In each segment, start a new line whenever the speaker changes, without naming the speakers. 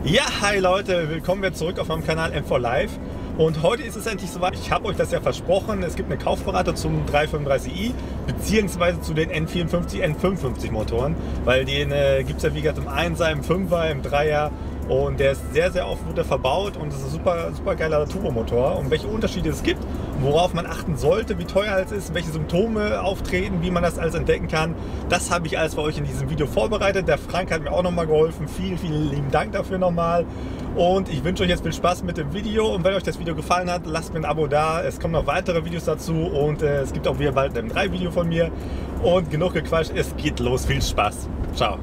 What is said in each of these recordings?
Ja, hi Leute, willkommen wieder zurück auf meinem Kanal M4 Live. Und heute ist es endlich soweit. Ich habe euch das ja versprochen, es gibt eine Kaufberatung zum 335i beziehungsweise zu den N54, N55 Motoren, weil den gibt es ja wie gesagt im 1er, im 5er, im 3er und der ist sehr oft wurde verbaut und es ist ein super geiler Turbomotor. Und welche Unterschiede es gibt, worauf man achten sollte, wie teuer es ist, welche Symptome auftreten, wie man das alles entdecken kann, das habe ich alles für euch in diesem Video vorbereitet. Der Frank hat mir auch nochmal geholfen, vielen lieben Dank dafür nochmal. Und ich wünsche euch jetzt viel Spaß mit dem Video und wenn euch das Video gefallen hat, lasst mir ein Abo da. Es kommen noch weitere Videos dazu und es gibt auch wieder bald ein M3-Video von mir. Und genug gequatscht, es geht los, viel Spaß. Ciao.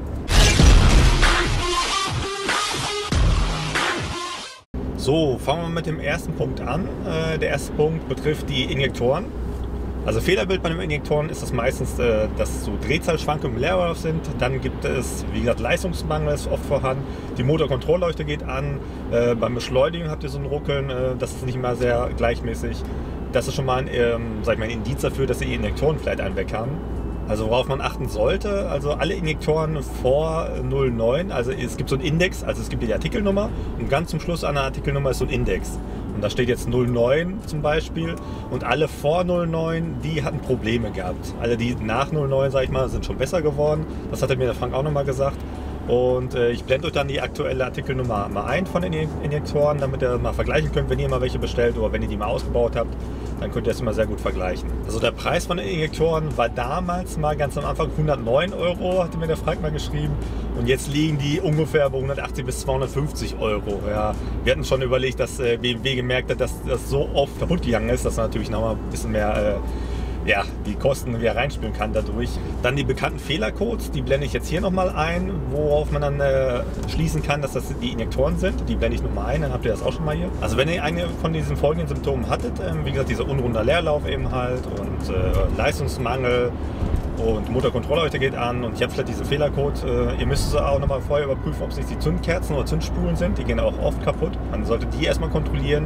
So, fangen wir mit dem ersten Punkt an. Der erste Punkt betrifft die Injektoren. Also Fehlerbild bei den Injektoren ist es meistens, dass so Drehzahlschwankungen im Leerlauf sind. Dann gibt es, wie gesagt, Leistungsmangel ist oft vorhanden. Die Motorkontrollleuchte geht an. Beim Beschleunigen habt ihr so ein Ruckeln, das ist nicht immer sehr gleichmäßig. Das ist schon mal ein Indiz dafür, dass die Injektoren vielleicht einen weg haben. Also worauf man achten sollte, also alle Injektoren vor 09, also es gibt so einen Index, also es gibt die Artikelnummer und ganz zum Schluss an der Artikelnummer ist so ein Index. Und da steht jetzt 09 zum Beispiel und alle vor 09, die hatten Probleme gehabt. Alle die nach 09, sag ich mal, sind schon besser geworden. Das hatte mir der Frank auch nochmal gesagt. Und ich blende euch dann die aktuelle Artikelnummer mal ein von den Injektoren, damit ihr mal vergleichen könnt, wenn ihr mal welche bestellt oder wenn ihr die mal ausgebaut habt, dann könnt ihr das immer sehr gut vergleichen. Also der Preis von den Injektoren war damals mal ganz am Anfang 109 Euro, hatte mir der Frank mal geschrieben. Und jetzt liegen die ungefähr bei 180 bis 250 Euro. Ja, wir hatten schon überlegt, dass BMW gemerkt hat, dass das so oft kaputt gegangen ist, dass man natürlich noch mal ein bisschen mehr die Kosten wieder reinspielen kann dadurch. Dann die bekannten Fehlercodes, die blende ich jetzt hier nochmal ein, worauf man dann schließen kann, dass das die Injektoren sind. Die blende ich nochmal ein, dann habt ihr das auch schon mal hier. Also wenn ihr eine von diesen folgenden Symptomen hattet, wie gesagt, dieser unrunder Leerlauf eben halt und Leistungsmangel und Motorkontrollleuchte geht an und ich habe vielleicht diesen Fehlercode. Ihr müsst es auch nochmal vorher überprüfen, ob es nicht die Zündkerzen oder Zündspulen sind. Die gehen auch oft kaputt. Man sollte die erstmal kontrollieren.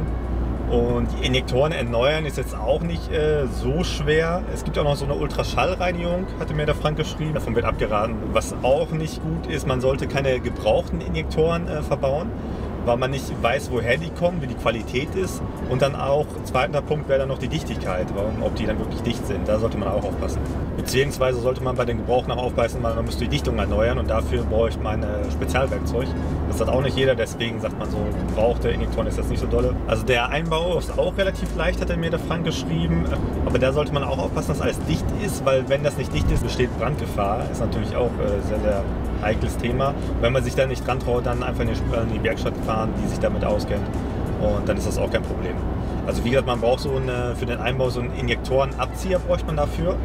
Und die Injektoren erneuern ist jetzt auch nicht so schwer. Es gibt auch noch so eine Ultraschallreinigung, hatte mir der Frank geschrieben. Davon wird abgeraten. Was auch nicht gut ist, man sollte keine gebrauchten Injektoren verbauen, weil man nicht weiß, woher die kommen, wie die Qualität ist. Und dann auch, zweiter Punkt wäre dann noch die Dichtigkeit, ob die dann wirklich dicht sind. Da sollte man auch aufpassen. Beziehungsweise sollte man bei den Gebrauchten auch aufpassen, weil man muss die Dichtung erneuern und dafür brauche ich mein Spezialwerkzeug. Das hat auch nicht jeder, deswegen sagt man so, gebrauchte Injektoren ist das nicht so dolle. Also der Einbau ist auch relativ leicht, hat er mir der Frank geschrieben. Aber da sollte man auch aufpassen, dass alles dicht ist, weil wenn das nicht dicht ist, besteht Brandgefahr. Ist natürlich auch sehr heikles Thema. Wenn man sich da nicht dran traut, dann einfach in die Werkstatt fahren, die sich damit auskennt. Und dann ist das auch kein Problem. Also wie gesagt, man braucht für den Einbau so einen Injektorenabzieher bräuchte man dafür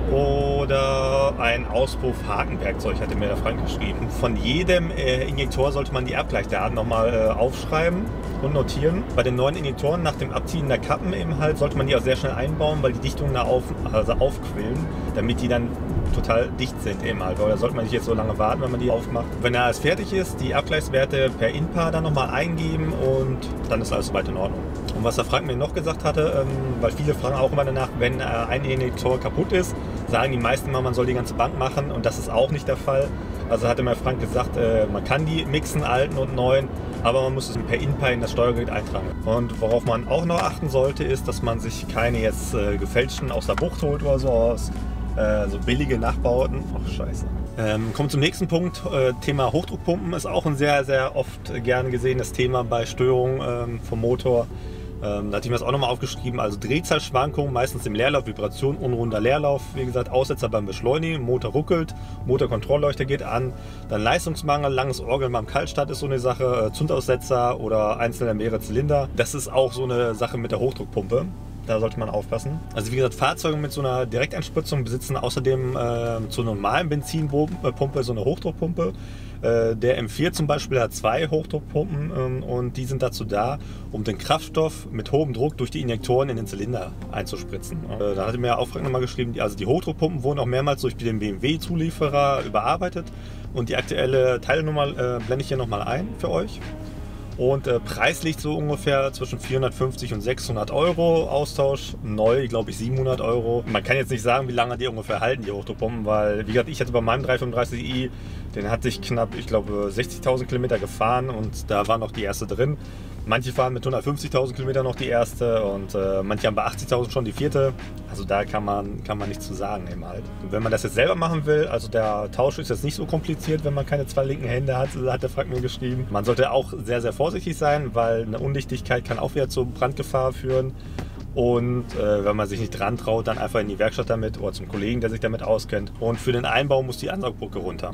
oder ein Auspuffhakenwerkzeug, hatte mir der Frank geschrieben. Von jedem Injektor sollte man die Abgleichsdaten nochmal aufschreiben und notieren. Bei den neuen Injektoren nach dem Abziehen der Kappen eben halt sollte man die auch sehr schnell einbauen, weil die Dichtungen da aufquillen, damit die dann total dicht sind eben halt. Oder sollte man nicht jetzt so lange warten, wenn man die aufmacht. Wenn alles fertig ist, die Abgleichswerte per INPA dann nochmal eingeben und dann ist alles soweit in Ordnung. Und was der Frank mir noch gesagt hatte, weil viele fragen auch immer danach, wenn ein Injektor kaputt ist, sagen die meisten mal, man soll die ganze Bank machen und das ist auch nicht der Fall. Also hatte mir Frank gesagt, man kann die mixen, alten und neuen, aber man muss es per INPA in das Steuergerät eintragen. Und worauf man auch noch achten sollte, ist, dass man sich keine jetzt gefälschten aus der Bucht holt oder so aus. So billige Nachbauten. Ach scheiße. Kommt zum nächsten Punkt. Thema Hochdruckpumpen ist auch ein sehr oft gern gesehenes Thema bei Störungen vom Motor. Da hatte ich mir das auch nochmal aufgeschrieben. Also Drehzahlschwankungen, meistens im Leerlauf, Vibration, unrunder Leerlauf. Wie gesagt, Aussetzer beim Beschleunigen, Motor ruckelt, Motorkontrollleuchte geht an. Dann Leistungsmangel, langes Orgeln beim Kaltstart ist so eine Sache. Zündaussetzer oder einzelne mehrere Zylinder. Das ist auch so eine Sache mit der Hochdruckpumpe. Da sollte man aufpassen. Also wie gesagt, Fahrzeuge mit so einer Direkteinspritzung besitzen außerdem zur normalen Benzinpumpe so eine Hochdruckpumpe. Der M4 zum Beispiel hat 2 Hochdruckpumpen und die sind dazu da, um den Kraftstoff mit hohem Druck durch die Injektoren in den Zylinder einzuspritzen. Da hatte mir auch Frank nochmal geschrieben, also die Hochdruckpumpen wurden auch mehrmals durch den BMW-Zulieferer überarbeitet und die aktuelle Teilnummer blende ich hier nochmal ein für euch. Und Preis liegt so ungefähr zwischen 450 und 600 Euro. Austausch neu, glaube ich, 700 Euro. Man kann jetzt nicht sagen, wie lange die ungefähr halten, die Hochdruckpumpen, weil, wie gesagt, ich hatte bei meinem 335i Den hatte ich knapp, ich glaube, 60.000 Kilometer gefahren und da war noch die erste drin. Manche fahren mit 150.000 Kilometern noch die erste und manche haben bei 80.000 schon die vierte. Also da kann man nichts zu sagen eben halt. Und wenn man das jetzt selber machen will, also der Tausch ist jetzt nicht so kompliziert, wenn man keine zwei linken Hände hat, hat der Frank mir geschrieben. Man sollte auch sehr, sehr vorsichtig sein, weil eine Undichtigkeit kann auch wieder zur Brandgefahr führen. Und wenn man sich nicht dran traut, dann einfach in die Werkstatt damit oder zum Kollegen, der sich damit auskennt. Und für den Einbau muss die Ansaugbrücke runter.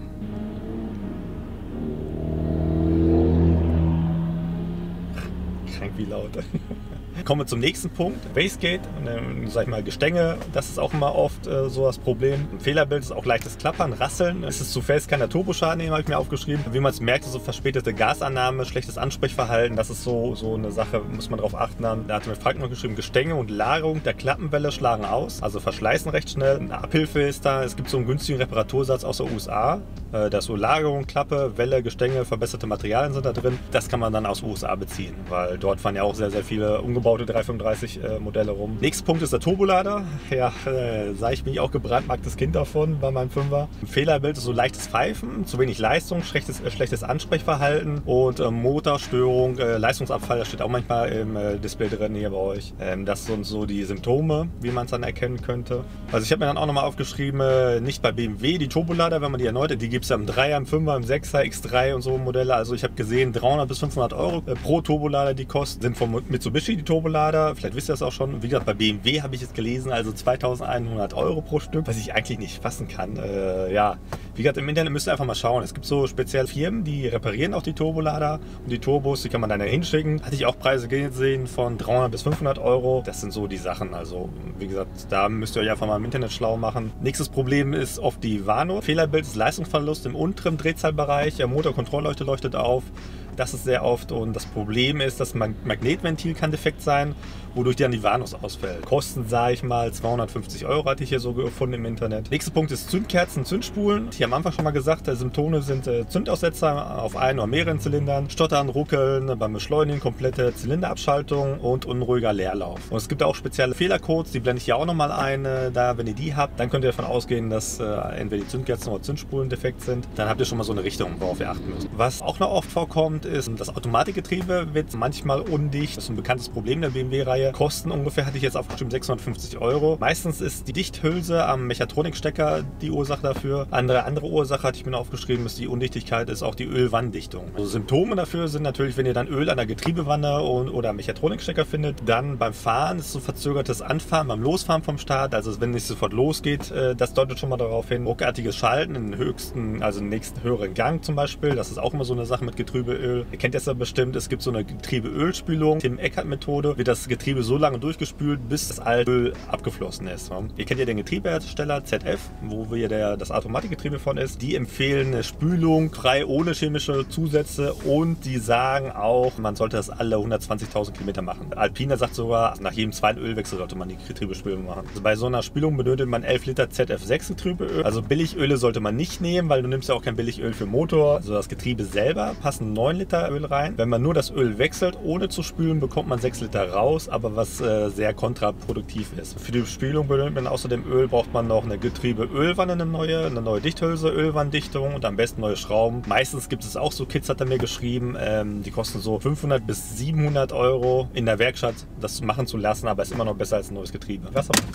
Krank wie laut. Kommen wir zum nächsten Punkt, Wastegate, sag ich mal Gestänge, das ist auch immer oft so das Problem. Im Fehlerbild ist auch leichtes Klappern, Rasseln, es ist zu fest, keiner Turboschaden, habe ich mir aufgeschrieben. Wie man es merkt, so verspätete Gasannahme, schlechtes Ansprechverhalten, das ist so eine Sache, muss man darauf achten. Da hat mir Frank noch geschrieben, Gestänge und Lagerung der Klappenwelle schlagen aus, also verschleißen recht schnell. Eine Abhilfe ist da, es gibt so einen günstigen Reparatursatz aus den USA, da ist so Lagerung, Klappe, Welle, Gestänge, verbesserte Materialien sind da drin. Das kann man dann aus den USA beziehen, weil dort fahren ja auch sehr, sehr viele umgebaute 335 Modelle rum. Nächster Punkt ist der Turbolader. Ja, sage ich, bin ich auch gebrandmarktes Kind davon bei meinem 5er. Im Fehlerbild ist so leichtes Pfeifen, zu wenig Leistung, schlechtes Ansprechverhalten und Motorstörung, Leistungsabfall, das steht auch manchmal im Display drin hier bei euch. Das sind so die Symptome, wie man es dann erkennen könnte. Also ich habe mir dann auch nochmal aufgeschrieben, nicht bei BMW die Turbolader, wenn man die erneut, die gibt es ja im 3er, im 5er, im 6er, X3 und so Modelle. Also ich habe gesehen, 300 bis 500 Euro pro Turbolader, die kosten, sind von Mitsubishi die Turbolader. Vielleicht wisst ihr das auch schon. Wie gesagt, bei BMW habe ich es gelesen, also 2.100 Euro pro Stück, was ich eigentlich nicht fassen kann. Ja, wie gesagt, im Internet müsst ihr einfach mal schauen. Es gibt so spezielle Firmen, die reparieren auch die Turbolader und die Turbos, die kann man dann da hinschicken. Hatte ich auch Preise gesehen von 300 bis 500 Euro. Das sind so die Sachen. Also, wie gesagt, da müsst ihr euch einfach mal im Internet schlau machen. Nächstes Problem ist oft die Warnung. Fehlerbild ist Leistungsverlust im unteren Drehzahlbereich. Der Motorkontrollleuchte leuchtet auf. Das ist sehr oft und das Problem ist, das Magnetventil kann defekt sein, wodurch dann die Warnung ausfällt. Kosten, sage ich mal, 250 Euro hatte ich hier so gefunden im Internet. Nächster Punkt ist Zündkerzen, Zündspulen. Ich habe am Anfang schon mal gesagt, Symptome sind Zündaussetzer auf einen oder mehreren Zylindern, Stottern, Ruckeln, beim Beschleunigen, komplette Zylinderabschaltung und unruhiger Leerlauf. Und es gibt auch spezielle Fehlercodes, die blende ich hier auch nochmal ein. Da, wenn ihr die habt, dann könnt ihr davon ausgehen, dass entweder die Zündkerzen oder Zündspulen defekt sind. Dann habt ihr schon mal so eine Richtung, worauf ihr achten müsst. Was auch noch oft vorkommt, ist, das Automatikgetriebe wird manchmal undicht. Das ist ein bekanntes Problem der BMW-Reihe. Kosten ungefähr, hatte ich jetzt aufgeschrieben, 650 Euro. Meistens ist die Dichthülse am Mechatronikstecker die Ursache dafür. Andere Ursache hatte ich mir noch aufgeschrieben, ist die Undichtigkeit, ist auch die Ölwanddichtung. Also Symptome dafür sind natürlich, wenn ihr dann Öl an der Getriebewanne oder am Mechatronikstecker findet, dann beim Fahren ist so verzögertes Anfahren, beim Losfahren vom Start, also wenn nicht sofort losgeht, das deutet schon mal darauf hin. Ruckartiges Schalten in den höchsten, also den nächsten höheren Gang zum Beispiel, das ist auch immer so eine Sache mit Getriebeöl. Ihr kennt das ja bestimmt, es gibt so eine Getriebeölspülung, Tim-Eckert-Methode, wird das Getriebe so lange durchgespült, bis das alte Öl abgeflossen ist. Ihr kennt ja den Getriebehersteller ZF, wo das Automatikgetriebe von ist. Die empfehlen eine Spülung frei ohne chemische Zusätze und die sagen auch, man sollte das alle 120.000 Kilometer machen. Alpina sagt sogar, nach jedem zweiten Ölwechsel sollte man die Getriebespülung machen. Also bei so einer Spülung benötigt man 11 Liter ZF6 Getriebeöl. Also Billigöle sollte man nicht nehmen, weil du nimmst ja auch kein Billigöl für Motor. Also das Getriebe selber passen 9 Liter Öl rein. Wenn man nur das Öl wechselt, ohne zu spülen, bekommt man 6 Liter raus, aber was sehr kontraproduktiv ist. Für die Spülung benötigt man außerdem Öl, braucht man noch eine Getriebeölwanne, eine neue Dichthülse, Ölwanddichtung und am besten neue Schrauben. Meistens gibt es auch so Kits, hat er mir geschrieben, die kosten so 500 bis 700 Euro in der Werkstatt, das machen zu lassen, aber ist immer noch besser als ein neues Getriebe.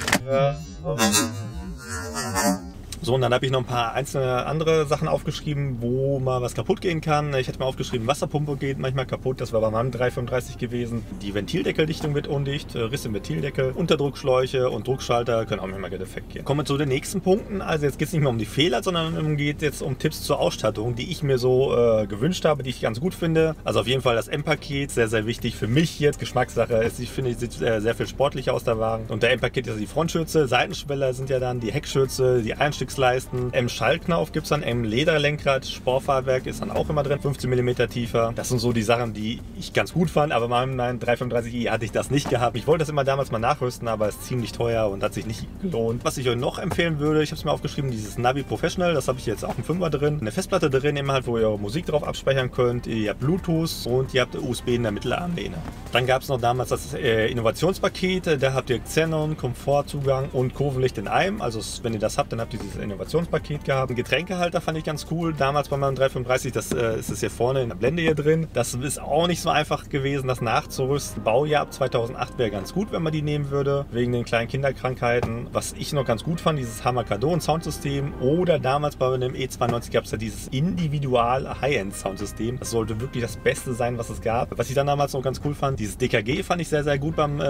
So, und dann habe ich noch ein paar einzelne andere Sachen aufgeschrieben, wo mal was kaputt gehen kann. Ich hätte mal aufgeschrieben, Wasserpumpe geht manchmal kaputt. Das war bei meinem 335 gewesen. Die Ventildeckeldichtung wird undicht, Risse im Ventildeckel, Unterdruckschläuche und Druckschalter können auch manchmal defekt gehen. Kommen wir zu den nächsten Punkten. Also jetzt geht es nicht mehr um die Fehler, sondern es geht jetzt um Tipps zur Ausstattung, die ich mir so gewünscht habe, die ich ganz gut finde. Also auf jeden Fall das M-Paket, sehr, sehr wichtig für mich jetzt. Geschmackssache. Ich finde, es sieht sehr viel sportlicher aus, der Wagen. Und der M-Paket ist die Frontschürze, Seitenschweller sind ja dann die Heckschürze, die Einstiegsleisten, M-Schaltknauf gibt es dann, M-Lederlenkrad, Sportfahrwerk ist dann auch immer drin, 15 mm tiefer. Das sind so die Sachen, die ich ganz gut fand, aber bei meinem 335i hatte ich das nicht gehabt. Ich wollte das immer damals mal nachrüsten, aber es ist ziemlich teuer und hat sich nicht gelohnt. Was ich euch noch empfehlen würde, ich habe es mir aufgeschrieben, dieses Navi Professional, das habe ich jetzt auch im 5er drin. Eine Festplatte drin, eben halt, wo ihr eure Musik drauf abspeichern könnt. Ihr habt Bluetooth und ihr habt USB in der Mittelarmlehne. Dann gab es noch damals das Innovationspaket, da habt ihr Xenon, Komfortzugang und Kurvenlicht in einem. Also wenn ihr das habt, dann habt ihr dieses Innovationspaket gehabt. Ein Getränkehalter fand ich ganz cool. Damals bei meinem 335, das ist es hier vorne in der Blende hier drin. Das ist auch nicht so einfach gewesen, das nachzurüsten. Baujahr ab 2008 wäre ganz gut, wenn man die nehmen würde, wegen den kleinen Kinderkrankheiten. Was ich noch ganz gut fand, dieses Hamakadon-Soundsystem, oder damals bei dem E92 gab es ja dieses Individual-High-End-Soundsystem. Das sollte wirklich das Beste sein, was es gab. Was ich dann damals noch ganz cool fand, dieses DKG fand ich sehr, sehr gut beim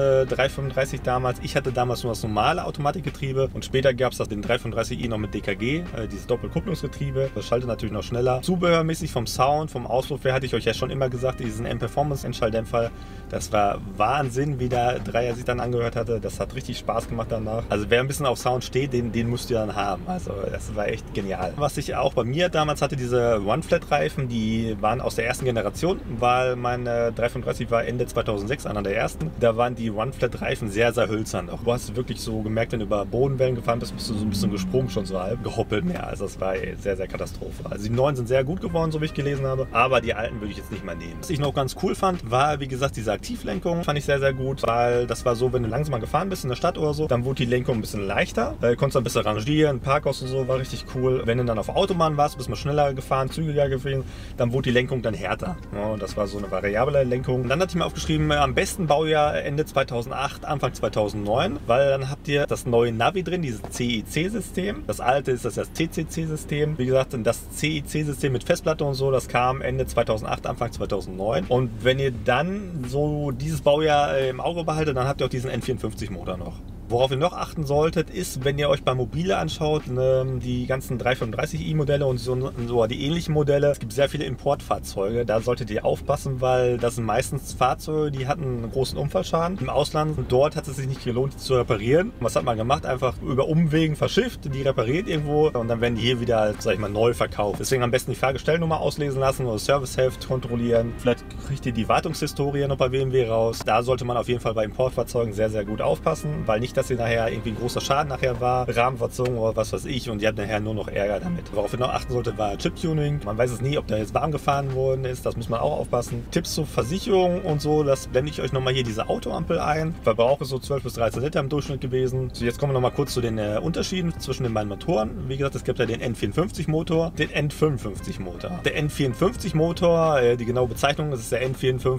335 damals. Ich hatte damals nur das normale Automatikgetriebe und später gab es den 335i noch mit DKG, dieses Doppelkupplungsgetriebe. Das schaltet natürlich noch schneller. Zubehörmäßig vom Sound, vom Auspuff her hatte ich euch ja schon immer gesagt, diesen M-Performance-Endschalldämpfer, das war Wahnsinn, wie der Dreier sich dann angehört hatte. Das hat richtig Spaß gemacht danach. Also wer ein bisschen auf Sound steht, den müsst ihr dann haben. Also das war echt genial. Was ich auch bei mir damals hatte, diese One-Flat-Reifen, die waren aus der ersten Generation, weil mein 335 war Ende 2006 einer der ersten. Da waren die One-Flat-Reifen sehr, sehr hölzern. Auch du hast wirklich so gemerkt, wenn du über Bodenwellen gefahren bist, bist du so ein bisschen gesprungen, schon so halb gehoppelt mehr. Also das war sehr, sehr Katastrophe. Also die neuen sind sehr gut geworden, so wie ich gelesen habe, aber die alten würde ich jetzt nicht mehr nehmen. Was ich noch ganz cool fand, war wie gesagt diese Aktivlenkung. Fand ich sehr, sehr gut, weil das war so, wenn du langsamer gefahren bist in der Stadt oder so, dann wurde die Lenkung ein bisschen leichter. Konntest ein bisschen rangieren, Parkhaus und so, war richtig cool. Wenn du dann auf Autobahn warst, bist du schneller gefahren, zügiger gewesen, dann wurde die Lenkung dann härter. Ja, das war so eine variable Lenkung. Und dann hatte ich mir aufgeschrieben, am besten Baujahr Ende 2008, Anfang 2009, weil dann habt ihr das neue Navi drin, dieses CIC-System. Das alte ist das CCC-System. Wie gesagt, das CIC-System mit Festplatte und so, das kam Ende 2008, Anfang 2009. Und wenn ihr dann so dieses Baujahr im Auge behaltet, dann habt ihr auch diesen N54-Motor noch. Worauf ihr noch achten solltet, ist, wenn ihr euch bei Mobile anschaut, die ganzen 335i-Modelle und so die ähnlichen Modelle. Es gibt sehr viele Importfahrzeuge, da solltet ihr aufpassen, weil das sind meistens Fahrzeuge, die hatten einen großen Unfallschaden im Ausland. Und dort hat es sich nicht gelohnt, die zu reparieren. Was hat man gemacht? Einfach über Umwegen verschifft, die repariert irgendwo und dann werden die hier wieder, sag ich mal, neu verkauft. Deswegen am besten die Fahrgestellnummer auslesen lassen oder Serviceheft kontrollieren. Vielleicht kriegt ihr die Wartungshistorie noch bei BMW raus. Da sollte man auf jeden Fall bei Importfahrzeugen sehr, sehr gut aufpassen, weil nicht, dass ihr nachher irgendwie ein großer Schaden nachher war, Rahmenverzögerung oder was weiß ich, und ihr habt nachher nur noch Ärger damit. Worauf ihr noch achten sollte, war Chip-Tuning. Man weiß es nie, ob da jetzt warm gefahren worden ist, das muss man auch aufpassen. Tipps zur Versicherung und so, das blende ich euch nochmal hier diese Autoampel ein. Verbrauch ist so 12 bis 13 Liter im Durchschnitt gewesen. So, jetzt kommen wir nochmal kurz zu den Unterschieden zwischen den beiden Motoren. Wie gesagt, es gibt ja den N54-Motor, den N55-Motor. Der N54-Motor, die genaue Bezeichnung, das ist der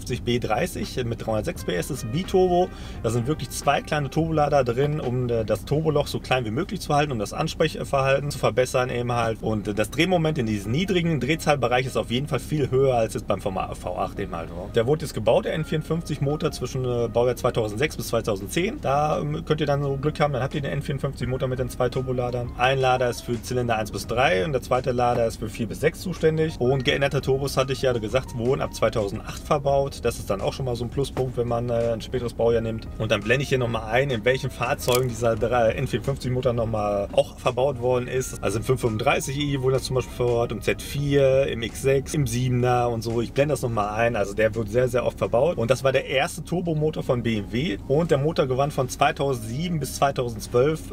N54B30 mit 306 PS, das ist Biturbo. Da sind wirklich zwei kleine Turbolader drin, um das Turboloch so klein wie möglich zu halten, um das Ansprechverhalten zu verbessern eben halt. Und das Drehmoment in diesem niedrigen Drehzahlbereich ist auf jeden Fall viel höher als jetzt beim V8 eben halt. Der wurde jetzt gebaut, der N54 Motor, zwischen Baujahr 2006 bis 2010. Da könnt ihr dann so Glück haben, dann habt ihr den N54 Motor mit den zwei Turboladern. Ein Lader ist für Zylinder 1 bis 3 und der zweite Lader ist für 4 bis 6 zuständig. Und geänderte Turbos, hatte ich ja gesagt, wurden ab 2008 verbaut. Das ist dann auch schon mal so ein Pluspunkt, wenn man ein späteres Baujahr nimmt. Und dann blende ich hier nochmal ein, in welchen Fahrzeugen dieser N54 Motor nochmal auch verbaut worden ist. Also im 535i wurde das zum Beispiel verbaut, im Z4, im X6, im 7er und so. Ich blende das nochmal ein. Also der wird sehr, sehr oft verbaut. Und das war der erste Turbomotor von BMW. Und der Motor gewann von 2007 bis 2012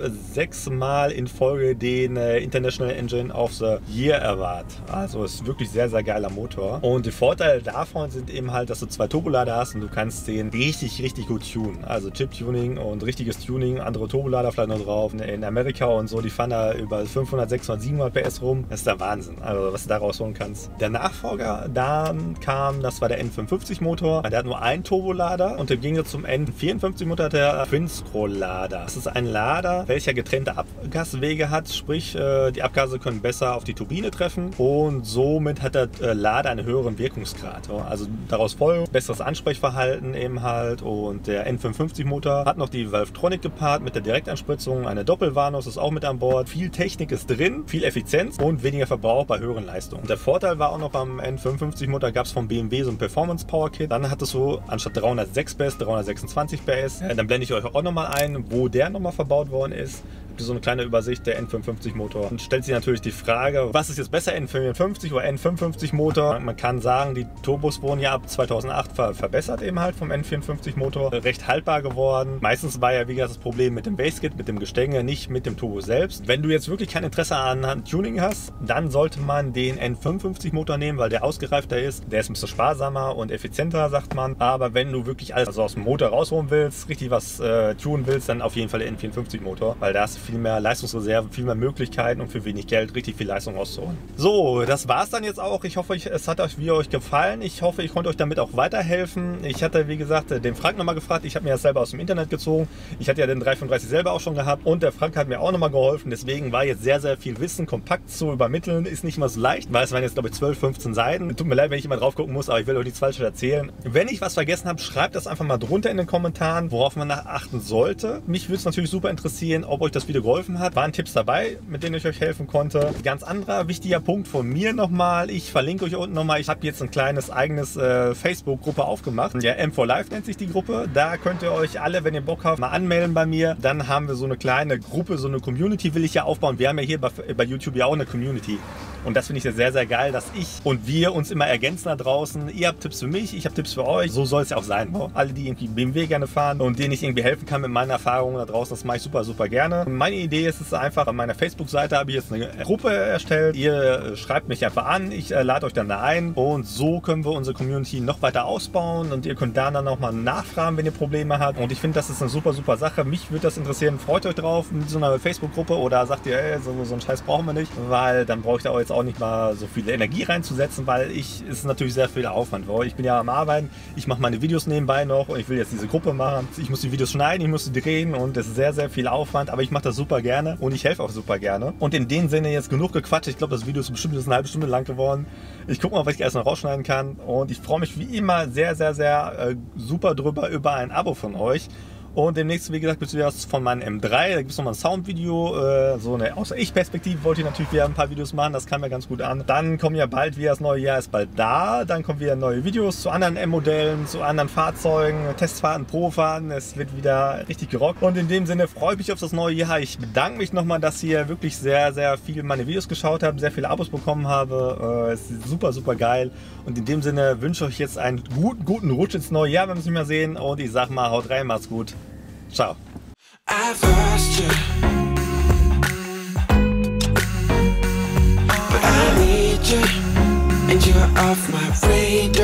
6-mal in Folge den International Engine of the Year Award. Also ist wirklich sehr, sehr geiler Motor. Und die Vorteile davon sind eben halt, dass du zwei Turbolader hast und du kannst den richtig, richtig gut tunen. Also Chip-Tuning und richtiges Tuning, andere Turbolader vielleicht noch drauf. In Amerika und so, die fahren da über 500, 600, 700 PS rum. Das ist der Wahnsinn, also was du da rausholen kannst. Der Nachfolger dann kam, das war der N55 Motor. Der hat nur einen Turbolader und im Gegensatz zum N54 Motor hat der Twin-Scroll-Lader. Das ist ein Lader, welcher getrennte Abgaswege hat, sprich die Abgase können besser auf die Turbine treffen und somit hat der Lader einen höheren Wirkungsgrad. Also daraus folgt besseres Ansprechverhalten eben halt, und der N55 Motor hat noch die Valvetronic gepaart mit der Direktanspritzung, eine Doppelwarnung ist auch mit an Bord. Viel Technik ist drin, viel Effizienz und weniger Verbrauch bei höheren Leistungen. Der Vorteil war auch noch beim N55 Motor, gab es vom BMW so ein Performance Power Kit. Dann hat es so anstatt 306 PS 326 PS. Dann blende ich euch auch nochmal ein, wo der nochmal verbaut worden ist. So eine kleine Übersicht der N55 Motor. Und stellt sich natürlich die Frage, was ist jetzt besser, N54 oder N55 Motor? Man kann sagen, die Turbos wurden ja ab 2008 verbessert eben halt vom N54 Motor. Recht haltbar geworden. Meistens war ja wie gesagt das Problem mit dem Basekit, mit dem Gestänge, nicht mit dem Turbo selbst. Wenn du jetzt wirklich kein Interesse an Tuning hast, dann sollte man den N55 Motor nehmen, weil der ausgereifter ist. Der ist ein bisschen sparsamer und effizienter, sagt man. Aber wenn du wirklich alles aus dem Motor rausholen willst, richtig was tunen willst, dann auf jeden Fall der N54 Motor, weil da hast du viel mehr Leistungsreserve, viel mehr Möglichkeiten und für wenig Geld richtig viel Leistung rauszuholen. So, das war es dann jetzt auch. Ich hoffe, es hat euch gefallen. Ich hoffe, ich konnte euch damit auch weiterhelfen. Ich hatte, wie gesagt, den Frank nochmal gefragt. Ich habe mir das selber aus dem Internet gezogen. Ich hatte ja den 335 selber auch schon gehabt und der Frank hat mir auch nochmal geholfen. Deswegen war jetzt sehr, sehr viel Wissen kompakt zu übermitteln. Ist nicht mal so leicht, weil es waren jetzt, glaube ich, 12, 15 Seiten. Tut mir leid, wenn ich immer drauf gucken muss, aber ich will euch nichts Falsches erzählen. Wenn ich was vergessen habe, schreibt das einfach mal drunter in den Kommentaren, worauf man achten sollte. Mich würde es natürlich super interessieren, ob euch das Video geholfen hat. Waren Tipps dabei, mit denen ich euch helfen konnte. Ganz anderer wichtiger Punkt von mir nochmal. Ich verlinke euch unten nochmal. Ich habe jetzt ein kleines eigenes Facebook-Gruppe aufgemacht. Ja, M4Live nennt sich die Gruppe. Da könnt ihr euch alle, wenn ihr Bock habt, mal anmelden bei mir. Dann haben wir so eine kleine Gruppe, so eine Community will ich ja aufbauen. Wir haben ja hier bei YouTube ja auch eine Community. Und das finde ich sehr, sehr geil, dass ich und wir uns immer ergänzen da draußen. Ihr habt Tipps für mich, ich habe Tipps für euch. So soll es ja auch sein. Alle, die irgendwie BMW gerne fahren und denen ich irgendwie helfen kann mit meinen Erfahrungen da draußen, das mache ich super, super gerne. Und meine Idee ist es einfach, an meiner Facebook-Seite habe ich jetzt eine Gruppe erstellt. Ihr schreibt mich einfach an, ich lade euch dann da ein und so können wir unsere Community noch weiter ausbauen und ihr könnt da dann nochmal nachfragen, wenn ihr Probleme habt. Und ich finde, das ist eine super, super Sache. Mich würde das interessieren. Freut euch drauf mit so einer Facebook-Gruppe oder sagt ihr, ey, so einen Scheiß brauchen wir nicht, weil dann brauche ich da jetzt auch nicht mal so viel Energie reinzusetzen, weil es ist natürlich sehr viel Aufwand. Ich bin ja am Arbeiten, ich mache meine Videos nebenbei noch und ich will jetzt diese Gruppe machen. Ich muss die Videos schneiden, ich muss sie drehen und es ist sehr, sehr viel Aufwand, aber ich mache das super gerne und ich helfe auch super gerne. Und in dem Sinne jetzt genug gequatscht. Ich glaube, das Video ist bestimmt eine halbe Stunde lang geworden. Ich gucke mal, was ich erst noch rausschneiden kann und ich freue mich wie immer sehr, sehr, sehr super drüber über ein Abo von euch. Und demnächst, wie gesagt, bitte das von meinem M3. Da gibt es nochmal ein Soundvideo. So eine Außer-Ich-Perspektive wollte ich natürlich wieder ein paar Videos machen. Das kam mir ganz gut an. Dann kommen ja bald wieder, das neue Jahr ist bald da. Dann kommen wieder neue Videos zu anderen M-Modellen, zu anderen Fahrzeugen, Testfahrten, Profahrten. Es wird wieder richtig gerockt. Und in dem Sinne freue ich mich auf das neue Jahr. Ich bedanke mich nochmal, dass ihr wirklich sehr, sehr viel meine Videos geschaut habt, sehr viele Abos bekommen habe. Es ist super, super geil. Und in dem Sinne wünsche ich euch jetzt einen guten Rutsch ins neue Jahr, wenn wir uns nicht mehr sehen. Und ich sag mal, haut rein, macht's gut. Ciao. I've lost you, but I need you, and you're off my radar.